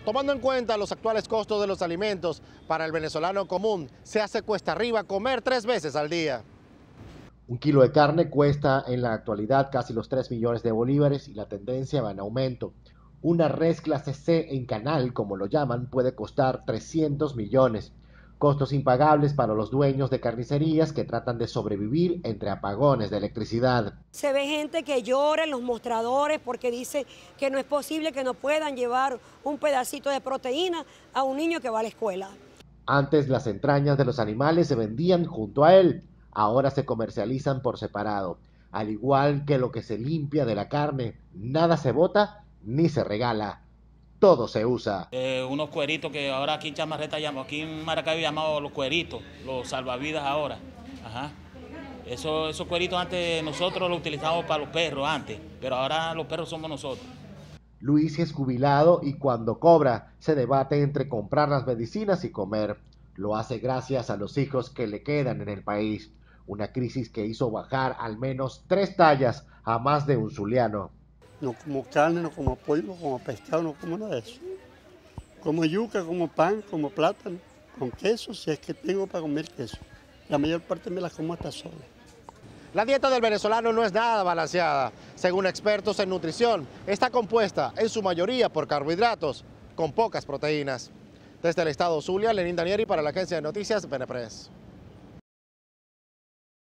Tomando en cuenta los actuales costos de los alimentos, para el venezolano común se hace cuesta arriba comer 3 veces al día. Un kilo de carne cuesta en la actualidad casi los 3 millones de bolívares y la tendencia va en aumento. Una res clase C en canal, como lo llaman, puede costar 300 millones. Costos impagables para los dueños de carnicerías que tratan de sobrevivir entre apagones de electricidad. Se ve gente que llora en los mostradores porque dice que no es posible que no puedan llevar un pedacito de proteína a un niño que va a la escuela. Antes las entrañas de los animales se vendían junto a él, ahora se comercializan por separado. Al igual que lo que se limpia de la carne, nada se bota ni se regala. Todo se usa. Unos cueritos que ahora aquí en Chamarreta llamamos, aquí en Maracaibo llamamos los cueritos, los salvavidas ahora. Ajá. Esos cueritos antes nosotros los utilizábamos para los perros antes, pero ahora los perros somos nosotros. Luis es jubilado y cuando cobra se debate entre comprar las medicinas y comer. Lo hace gracias a los hijos que le quedan en el país. Una crisis que hizo bajar al menos 3 tallas a más de un zuliano. No como carne, no como pollo, no como pescado, no como nada de eso. Como yuca, como pan, como plátano, con queso, si es que tengo para comer queso. La mayor parte me la como hasta sola. La dieta del venezolano no es nada balanceada. Según expertos en nutrición, está compuesta en su mayoría por carbohidratos, con pocas proteínas. Desde el estado Zulia, Lenín Danieri para la agencia de noticias BNPRES.